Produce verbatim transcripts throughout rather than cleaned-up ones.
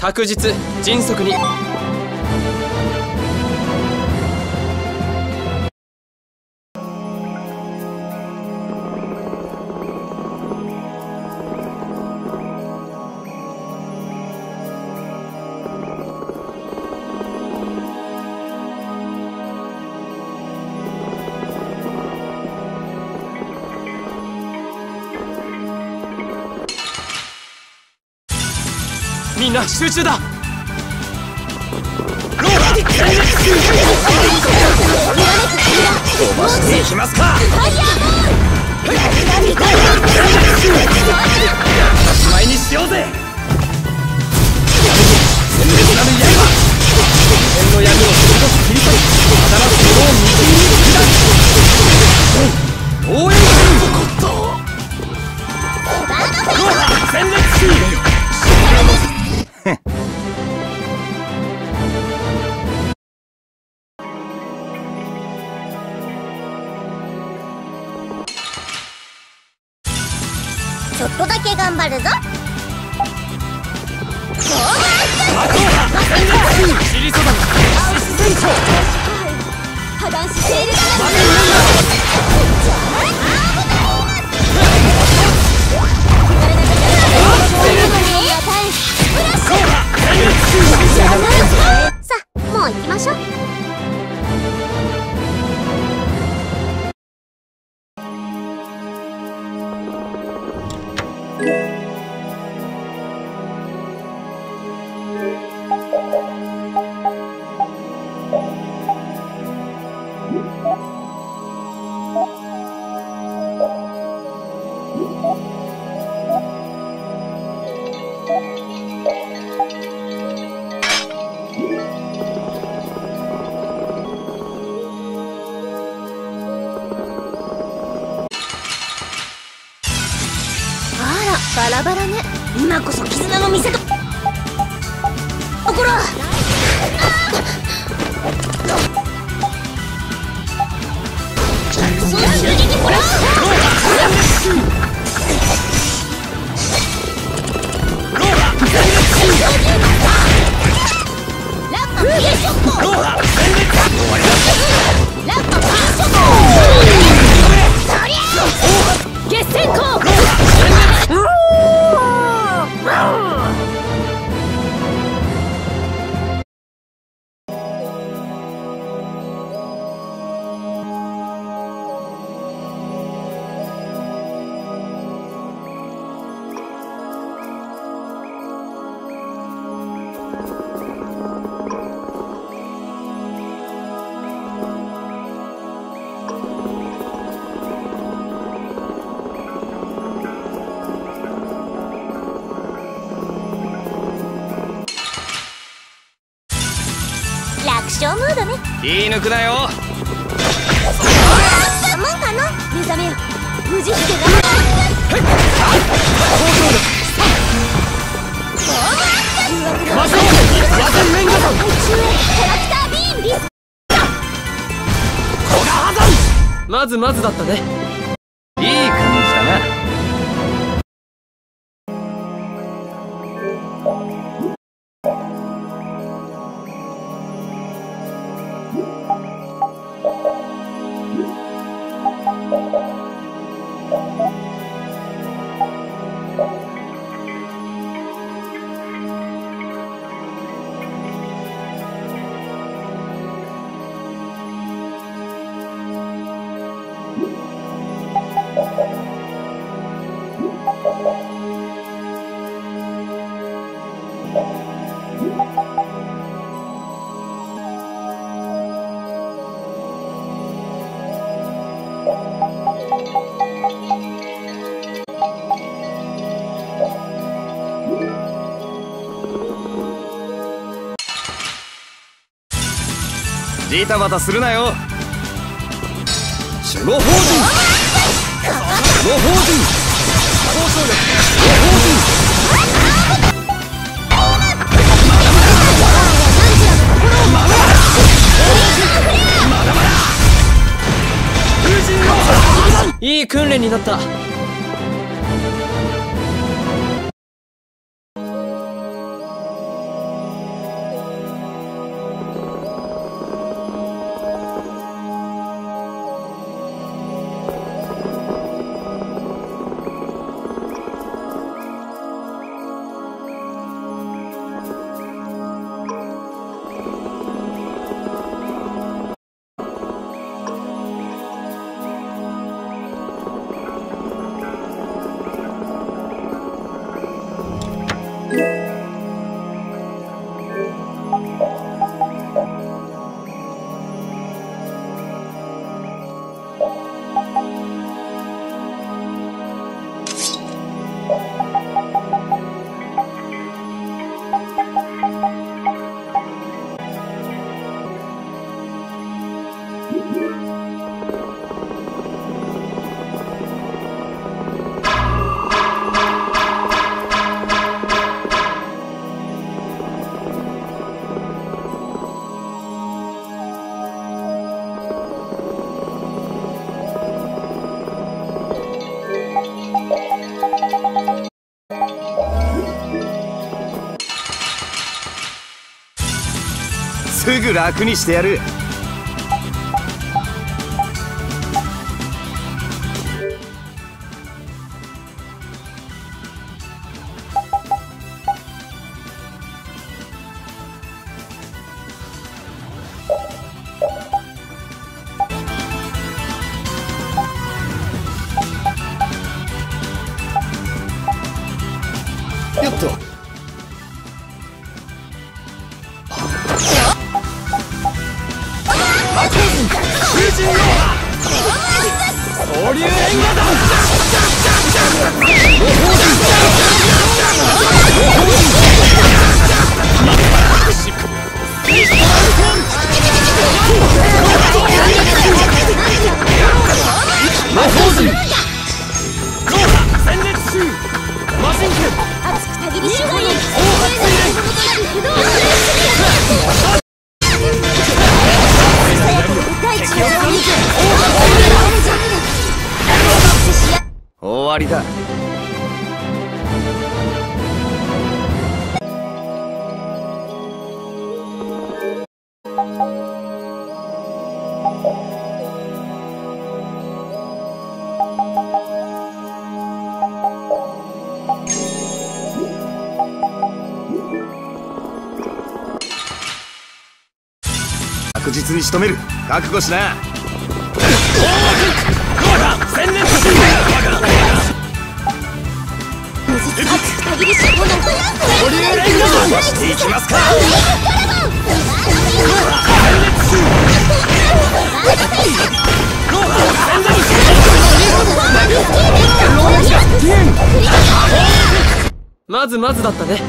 確実迅速に。みんな集中だ。飛ばしていきますか。しまいにしようぜ。鮮烈なる刃、天の闇を鋭く切り裂き、新しいものを右に砕く。応援する。鮮烈しちょっとだけ頑張るぞ。破断しセールだ。さあ、もう行きましょう。バラバラね。今こそ絆の見せどころ。そう襲撃プラス。ラッパピーショット。ラッパピーショット。決戦攻。楽勝ムードね。 言い抜くなよ。 もんかの目覚めよ。無慈悲でな。 まずは面がキャラクタービームリス。 まずまずだったね。いい感じだな。ジタバタするなよ。守護法人、守護法人、交渉力、守護法人。いい訓練になった。 すぐ楽にしてやる。よっと。 総流援護だ。魔法陣戦列中マシン剣熱くたぎりしがい終わりだ。確実に仕留める。覚悟しな。 戦列熱くたぎりししていきますか。 まずまずだったね。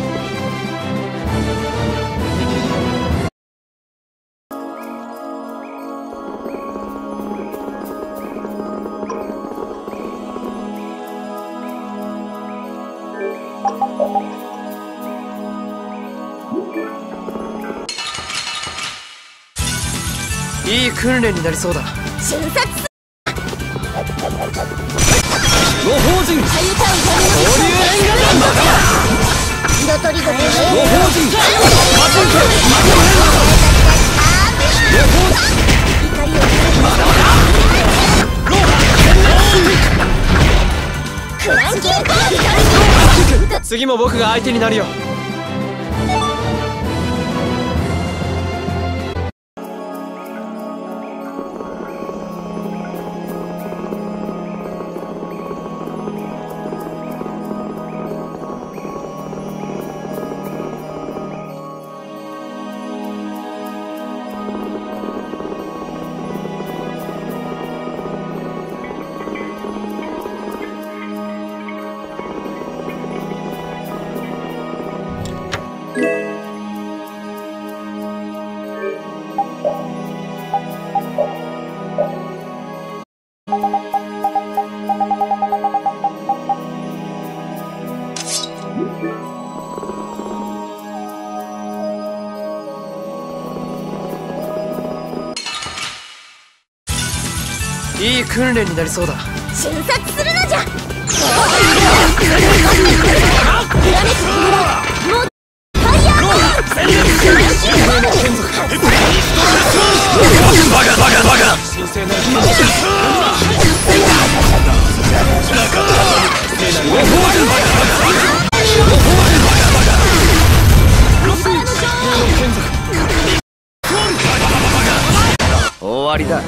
いい訓練になりそうだ。 瞬殺魔法陣かゆたう総流援護だ。 色とりどり魔法陣マシン剣怒りをクランキング次も僕が相手になるよ。いい訓練になりそうだ。 瞬殺するのじゃ。 終わりだ。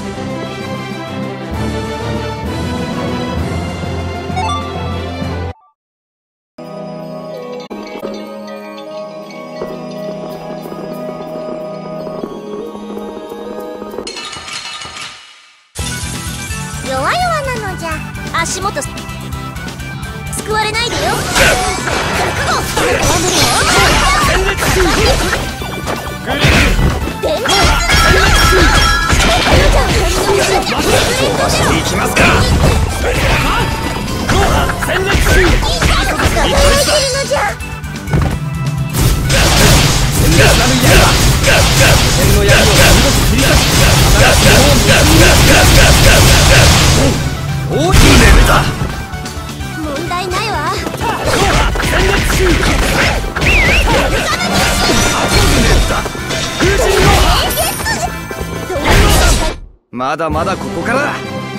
弱々なのじゃ。足元救われないでよ。覚悟していきますか。 戦列中輝いてるのじゃ。 剣の槍を見事切り裂き大きいねだ。 問題ないわ。 戦列中風神のまだまだここからだ。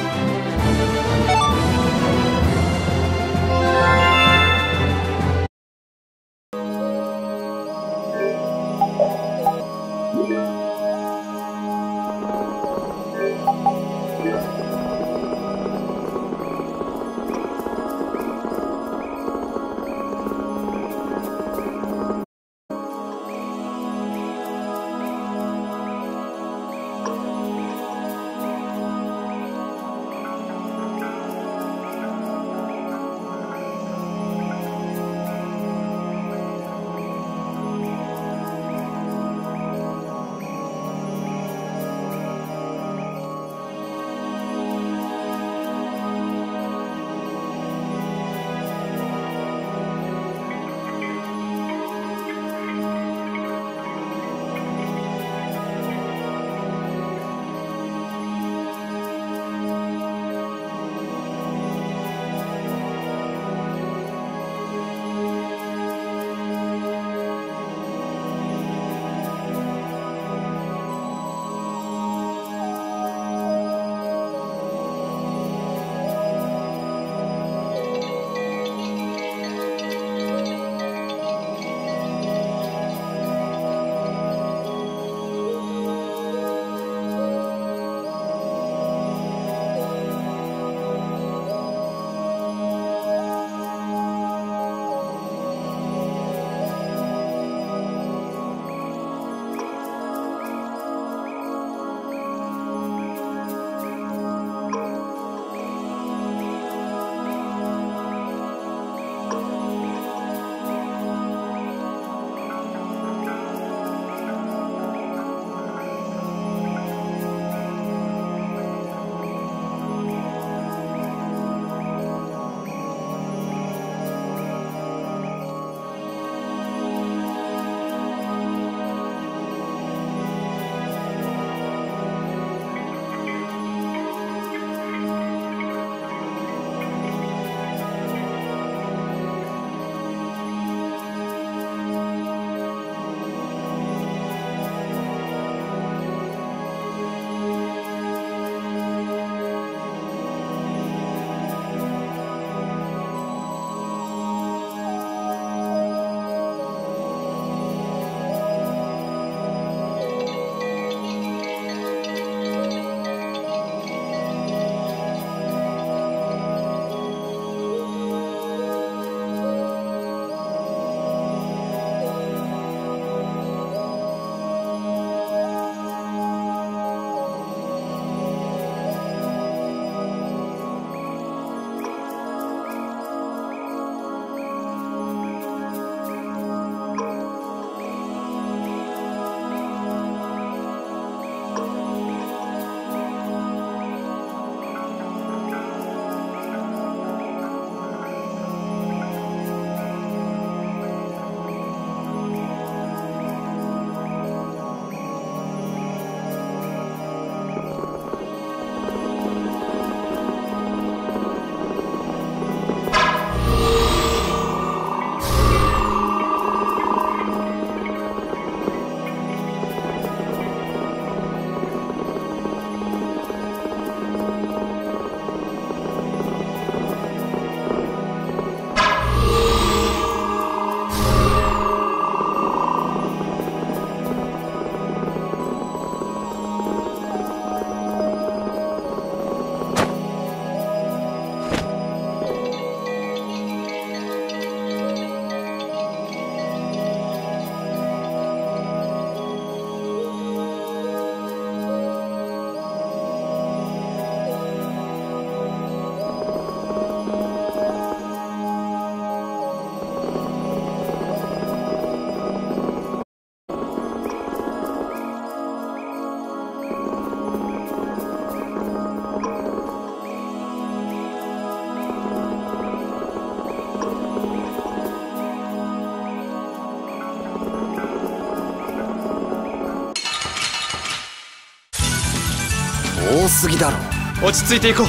多すぎだろ。 落ち着いていこう。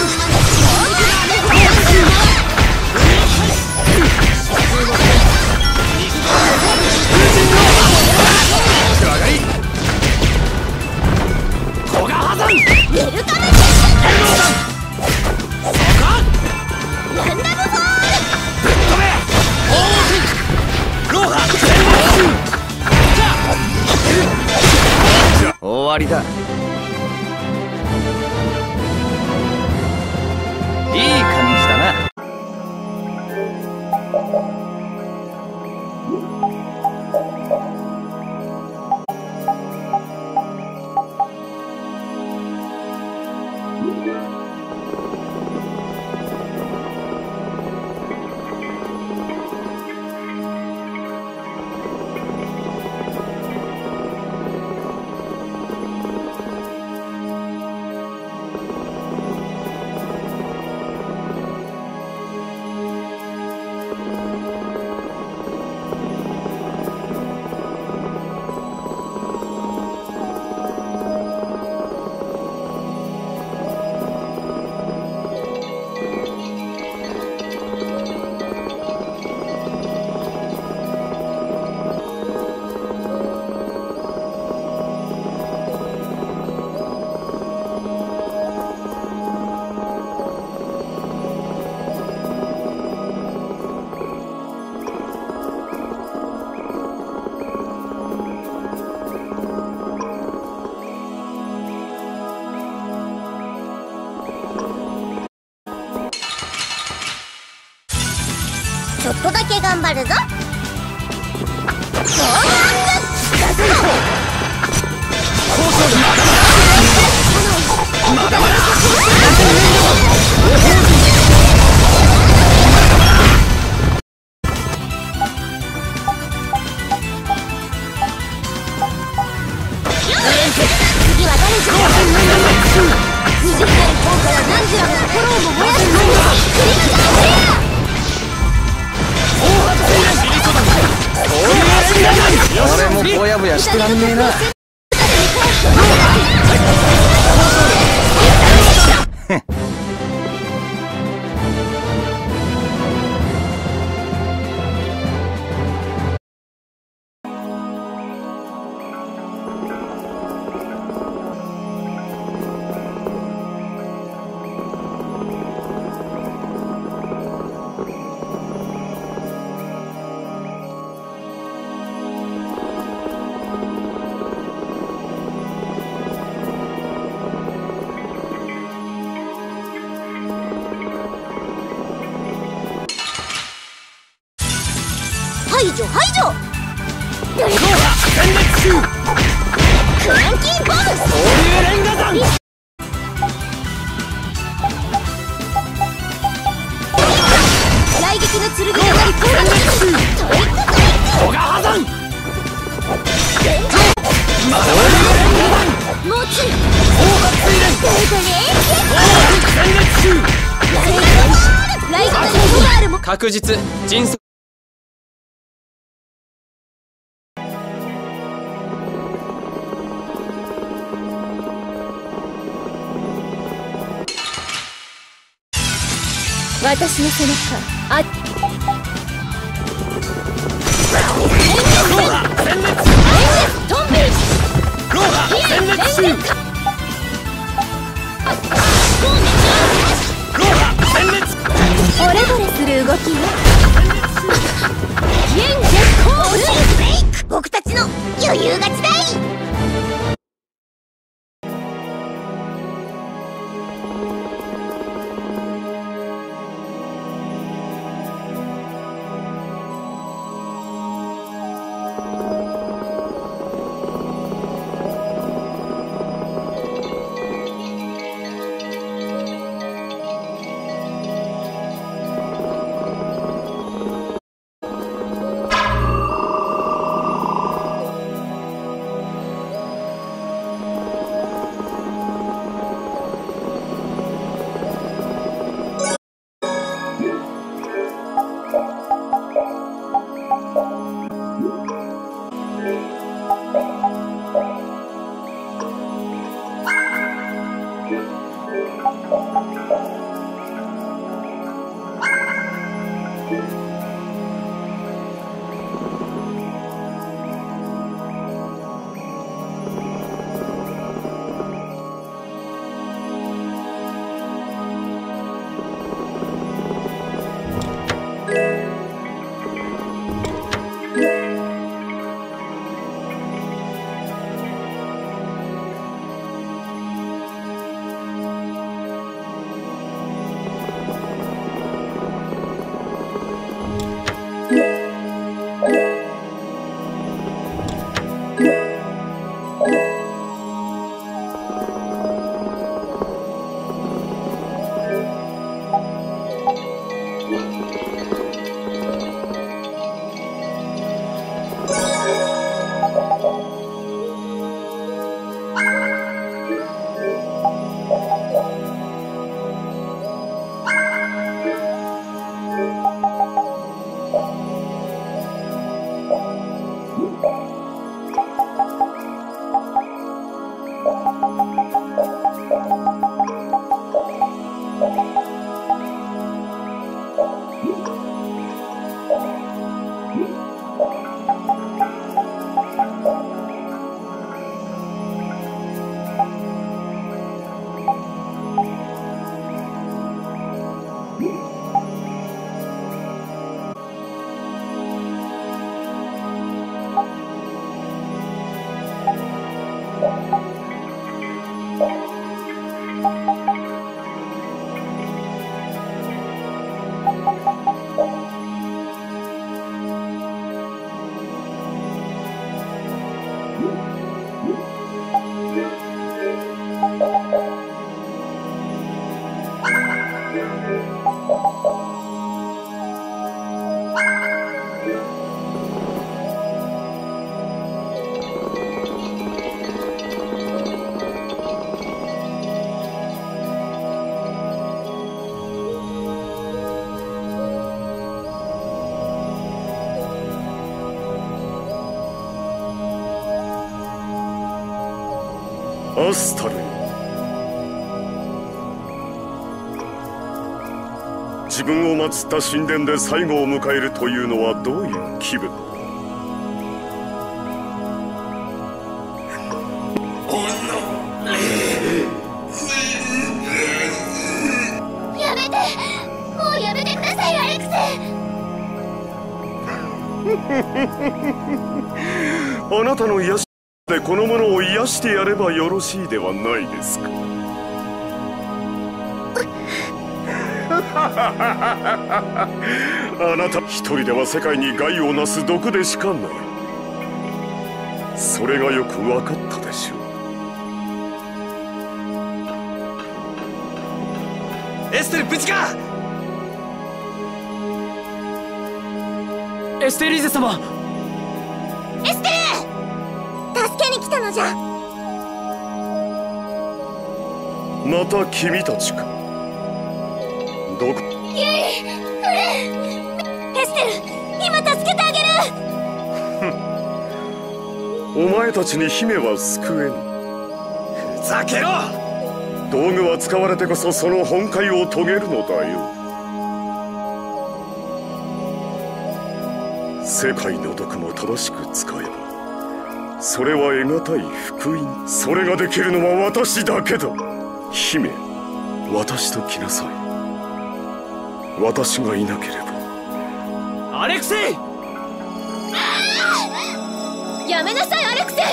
こわりだ。いい感じだな。 ちょっとだけ頑張るぞ。次は誰じゃ。短い効果は何時らの心をも燃やす。クリアだ。 俺もぼやぼやしてらんねえな。排除排除。クランキーボム。雷撃の剣がなりトリックトリック。小川山。もうち。 確実迅速。 私の背中あトンビオレボレする動きね。僕たちの余裕勝ちだい。 アスタルよ、自分を祀った神殿で最後を迎えるというのはどういう気分だ。 やめて、もうやめてください、アレクセ。 あなたの癒しでこの者を癒してやればよろしいではないですか。あなた一人では世界に害をなす毒でしかない。それがよく分かったでしょう。エステル、無事か。エステリーゼ様。 エステル、助けに来たのじゃ。 また君たちか。どこ。 ユイ、フレン、エステル、今助けてあげる。 お前たちに姫は救えふん。 ざけろ。 道具は使われてこそその本懐を遂げるのだよ。世界の毒も正しく使えばそれは得難い福音。それができるのは私だけだ。姫、私と来なさい。私がいなければ。 アレクセイ。 やめなさい、アレクセイ。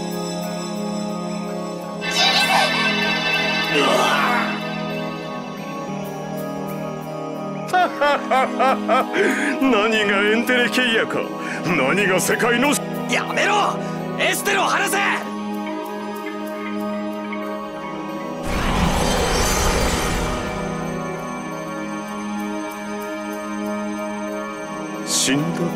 何がエンテレケイヤか、何が世界の。 やめろ、エステルを離せ。 死んだか。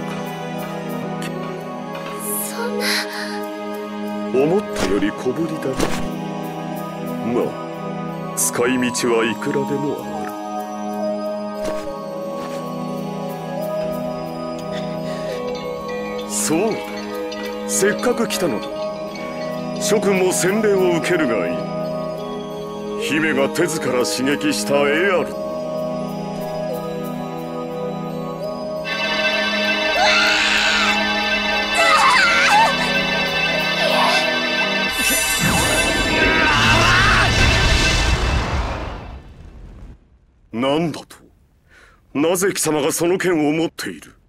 そんな。 思ったより小ぶりだな。まあ使い道はいくらでもある。そうだ、せっかく来たのだ。諸君も洗礼を受けるがいい。姫が手ずから刺激したエアル。なんだと。なぜ貴様がその剣を持っている。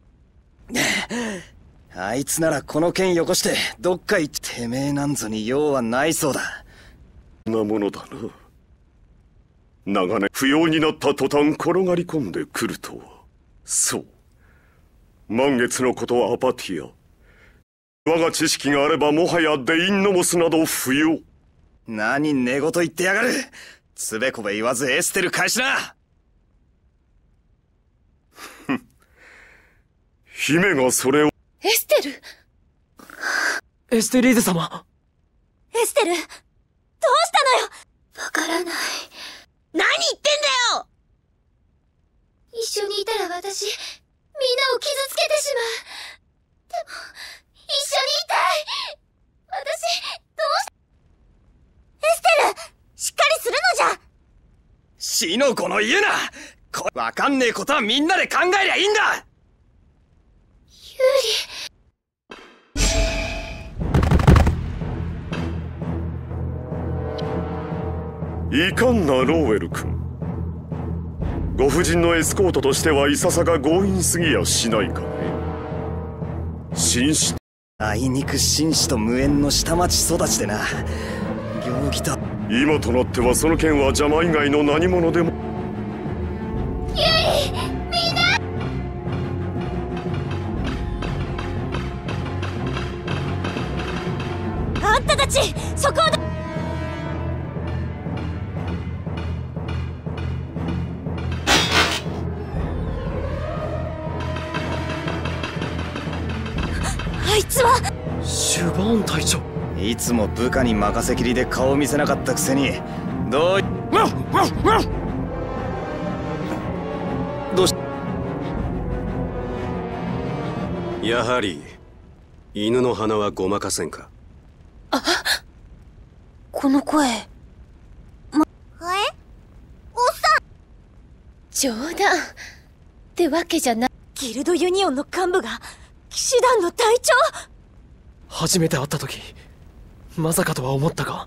あいつならこの剣よこしてどっか行って。てめえなんぞに用はないそうだ。 なものだな。長年不要になった途端転がり込んでくるとは。そう、満月のことはアパティア。我が知識があればもはやデインノモスなど不要。 何寝言言ってやがる。つべこべ言わずエステル返しな。 姫がそれを。 エステルエステリーゼ様。 エステルどうしたのよ。わからない。何言ってんだよ。一緒にいたら私、みんなを傷つけてしまう。でも、一緒にいたい。私、どうし、エステルしっかりするのじゃ。 死の子の言うな。こわかんねえことはみんなで考えりゃいいんだ。 いかんな、ローウェル君。ご婦人のエスコートとしてはいささか強引すぎやしないかね。紳士、 あいにく紳士と無縁の下町育ちでな。行儀だ。 今となってはその件は邪魔以外の何者でも。 ユイ、みんな。あんたたち、そこをど。あいつはシュバーン隊長。いつも部下に任せきりで顔見せなかったくせに、どういどうし。 やはり犬の鼻はごまかせんか。 あ、この声、ま、 え？おっさん。 冗談ってわけじゃない。ギルドユニオンの幹部が騎士団の隊長。 初めて会った時まさかとは思ったが。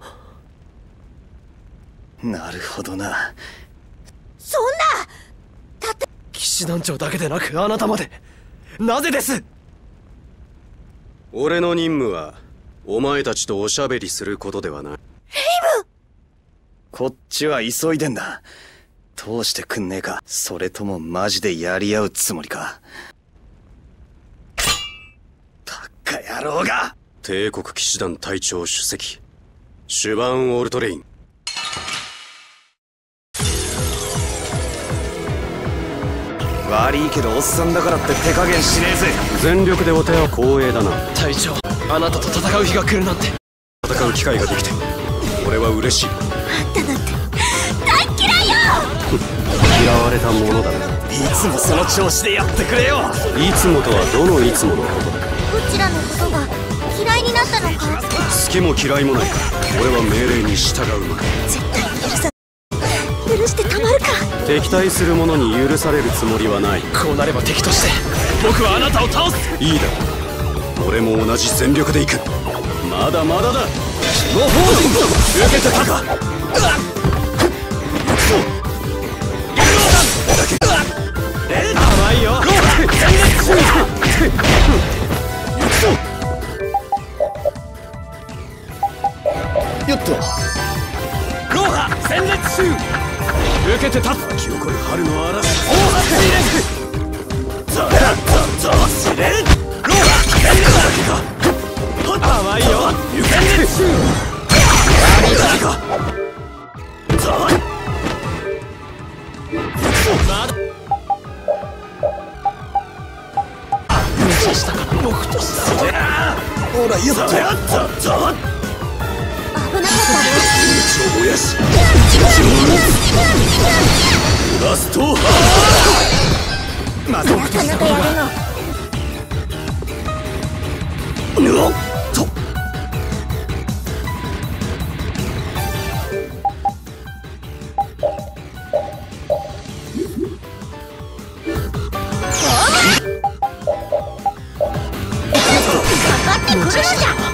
なるほどな。 そんなたった騎士団長だけでなくあなたまで、なぜです。 俺の任務はお前たちとおしゃべりすることではない。レイブン、 こっちは急いでんだ。通してくんねえか。それともマジでやり合うつもりか。バカ野郎が。 帝国騎士団隊長主席シュバーン・オルトレイン。 悪いけどおっさんだからって手加減しねえぜ。 全力でお手は光栄だな。 隊長、あなたと戦う日が来るなんて。 戦う機会ができて俺は嬉しい。 あんたなんて大嫌いよ。 嫌われたものだな。 いつもその調子でやってくれよ。 いつもとはどのいつものことだ。 どちらのことが嫌いになったのか。 好きも嫌いもない。俺は命令に従うのだ。 絶対に許さ許してたまるか。 敵対する者に許されるつもりはない。 こうなれば敵として僕はあなたを倒す。 いいだろう。俺も同じ全力で行く。まだまだだ。の方受けてたか。 甘いよ。よっとローハ戦列集受けて立つ。 記憶る春の嵐。 大発入れザザザスレローハ戦列だけか。甘いよ。戦列集だけか。ザまだ無視したから僕としたらほらよっとやったザ危なかったね。 命を燃やしラストハーまず僕とした方がうおっとかかってくるのじゃ。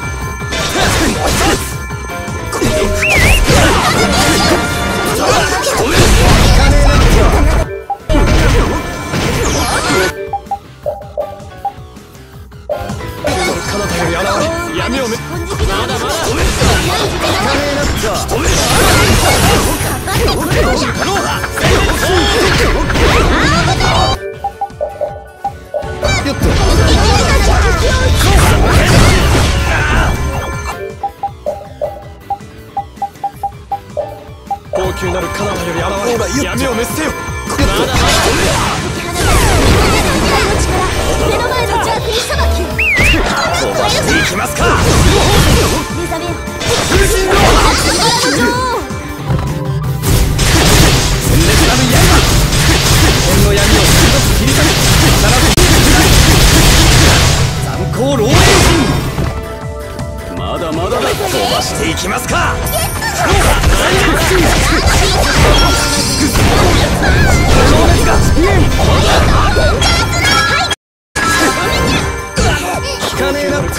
彼方より現れ闇をめまだまだかかってくるのじゃ。 よっとしていきますか。 効かねえなった。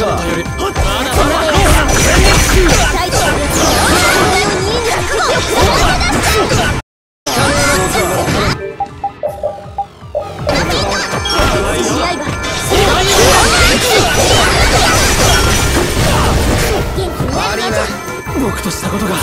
僕としたことが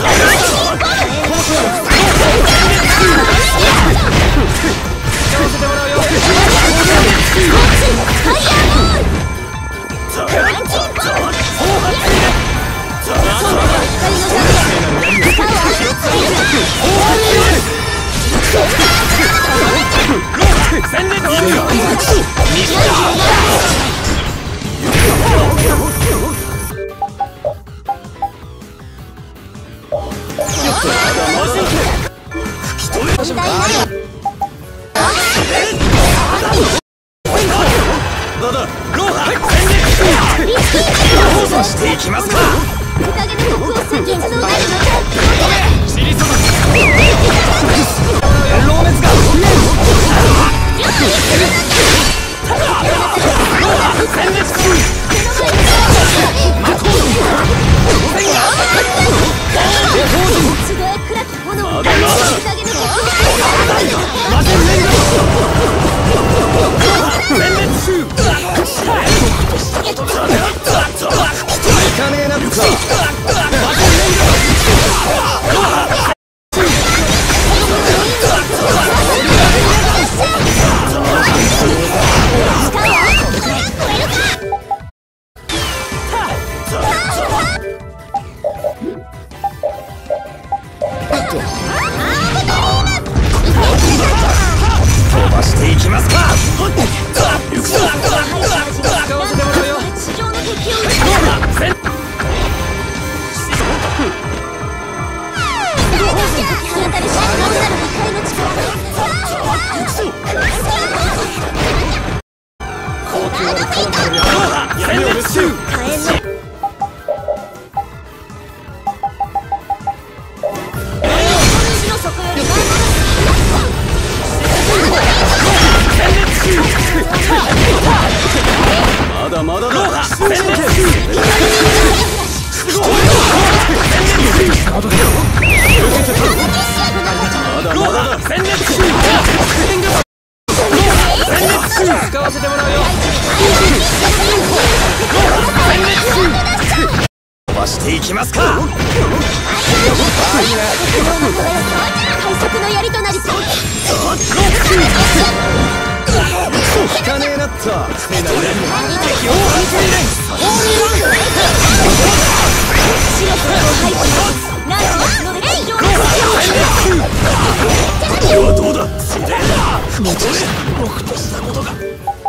していきますか。 まだまだだ。使わせてもらうよ。 飛ばしていきますか。 快速の槍となりそう。 効かねえなった。 これはどうだ。僕としたことが。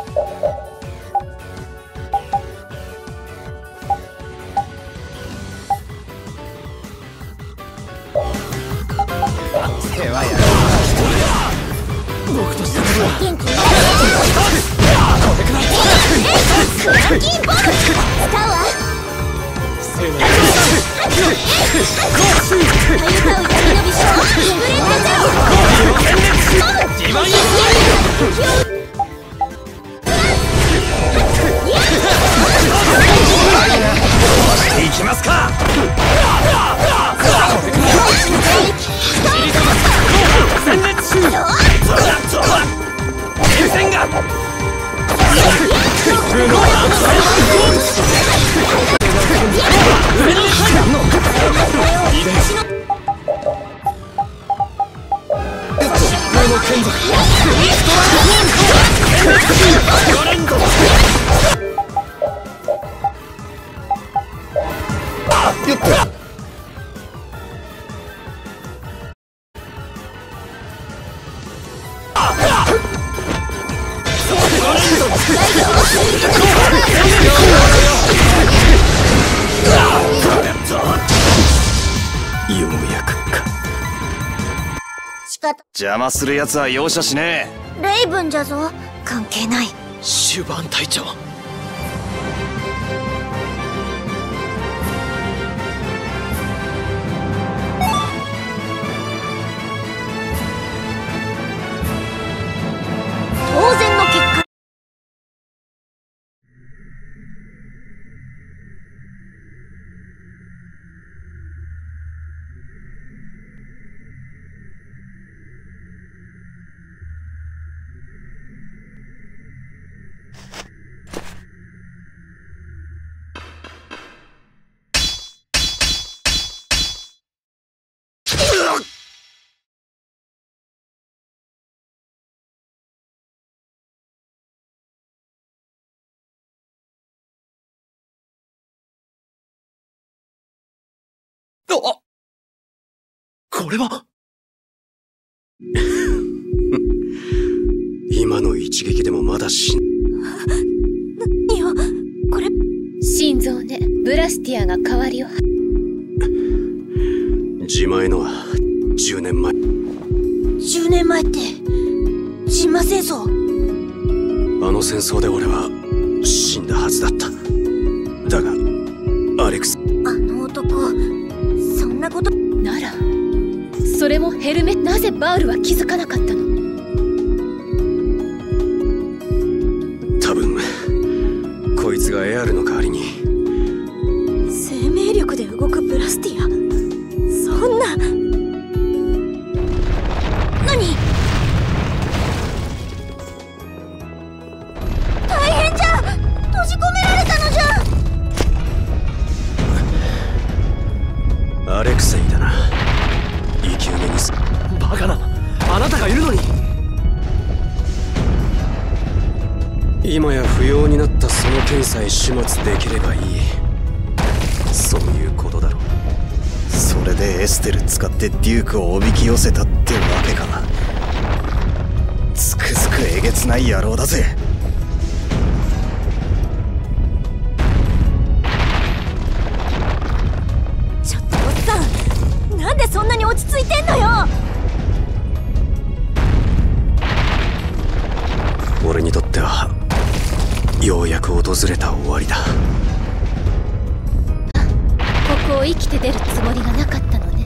僕としたことが。 元気クランキーボール使うわ。 せーの。 かゆかう闇の美少スプレッドゼロ。 自慢よ。していきますか。戦列戦がようやくか。 仕方。 邪魔する奴は容赦しねえ。 レイブンじゃぞ。関係ない。 シュバン隊長。 あ、これは今の一撃でもまだ死ん。 何よこれ。 心臓ね。ブラスティアが代わりを。 自前のはじゅうねんまえ。 じゅうねんまえって神魔戦争。 あの戦争で俺は死んだはずだった。だがアレクス、 あの男そんなことならそれもヘルメ。なぜバウルは気づかなかったの？ 多分こいつがエアルの代わりに。 生命力で動くブラスティア、そんな。何？大変じゃ、閉じ込められたのじゃ。 アレクセイだな。生き埋めにす。 バカな、あなたがいるのに。 今や不要になったその剣さえ始末できればいい。そういうことだろう。 それでエステル使ってデュークをおびき寄せたってわけか。つくづくえげつない野郎だぜ。 ちょっとおっさん、なんでそんなに落ち着いてんのよ。 俺にとってはようやく訪れた終わりだ。 ここを生きて出るつもりがなかったのね。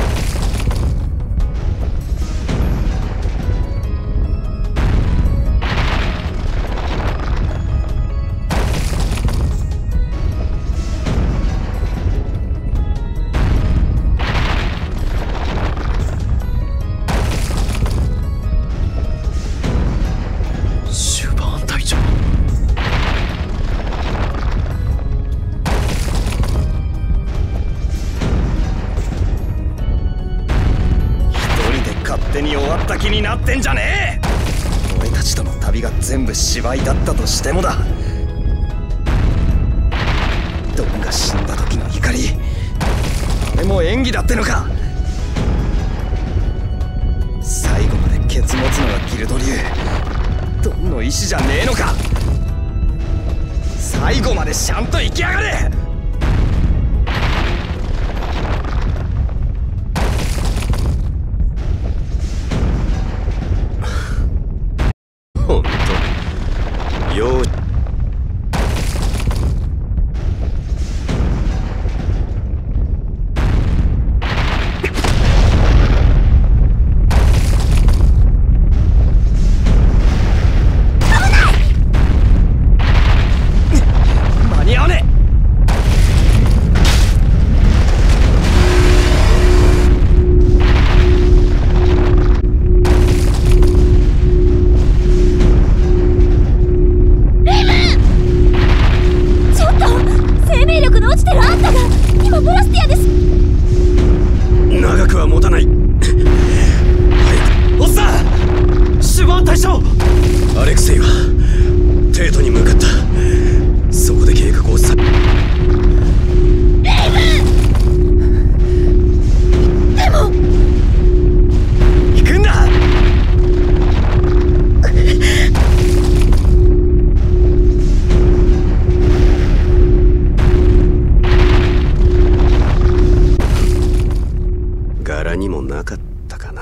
シュバーン隊長。 勝手に終わった気になってんじゃねえ。俺たちとの旅が全部芝居だったとしてもだ。ドンが死んだ時の怒り、あれも演技だってのか。最後までケツ持つのがギルド流、ドンの意志じゃねえのか。最後までちゃんと生きやがれ。 ほんとよう。 間に合わねえ。 長くは持たない。早く。おっさん、シュバーン大将。アレクセイはテートに向かった。そこで計画をさ。レイブン。でも行くんだ。 柄にもなかったかな。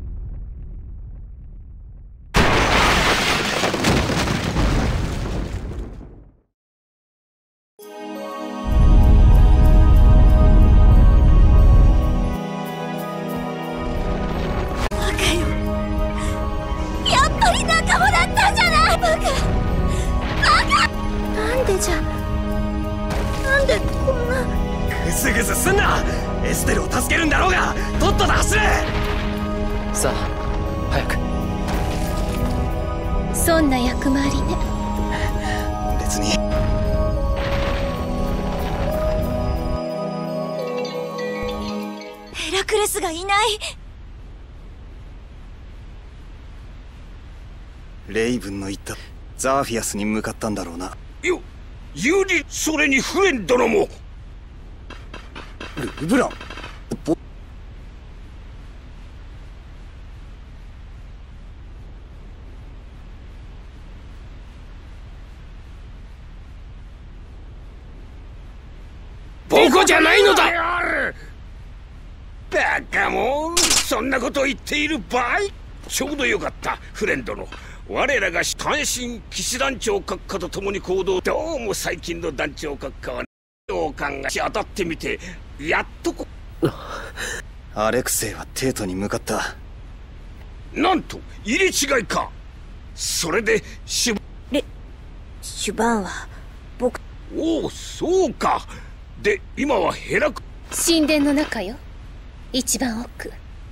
バカよ、やっぱり仲間だったんじゃない。バカバカ。なんでじゃ、なんでこんな。 グズグズすんな。エステルを助けるんだろうが、とっとと走れ。 さあ早く。 そんな役回りね。 別に。 ヘラクレスがいない。 レイブンの言ったザーフィアスに向かったんだろうな。 よ、ユリ、それにフレン殿も。 ルブラン、 僕じゃないのだ。バカもん、そんなことを言っている場合。ちょうどよかった、フレンドの。我らが単身騎士団長閣下と共に行動。どうも最近の団長閣下は長官が当たってみて、やっとこアレクセイはテートに向かった。 なんと入れ違いか。それでシュレシュバーンは僕。 おお、そうか。で今はヘラク神殿の中よ、一番奥。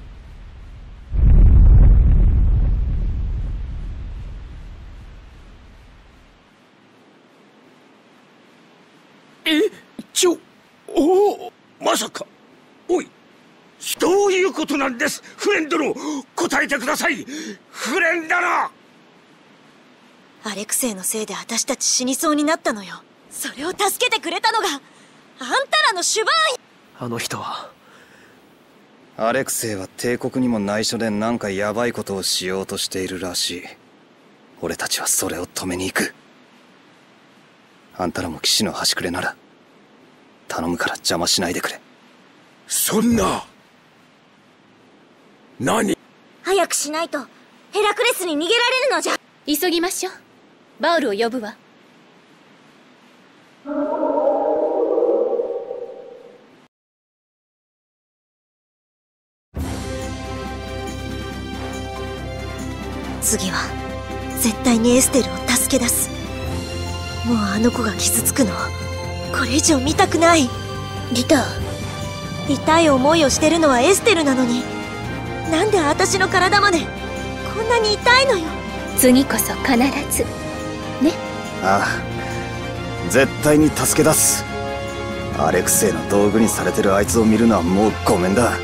え、ちょ、おお、まさか。おい、どういうことなんです、フレン殿。答えてください、フレン殿。 アレクセイのせいで私たち死にそうになったのよ。それを助けてくれたのがあんたらのシュバーン。 あの人は。 アレクセイは帝国にも内緒でなんかヤバいことをしようとしているらしい。俺たちはそれを止めに行く。あんたらも騎士の端くれなら頼むから邪魔しないでくれ。 そんな。何。 早くしないとヘラクレスに逃げられるのじゃ。 急ぎましょう。バウルを呼ぶわ。 次は絶対にエステルを助け出す。もうあの子が傷つくのこれ以上見たくない。 リタ痛い思いをしてるのはエステルなのに、なんで私の体までこんなに痛いのよ。 次こそ必ずね。 ああ、絶対に助け出す。アレクセイの道具にされてるあいつを見るのはもうごめんだ。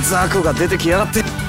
雑魚が出てきやがって。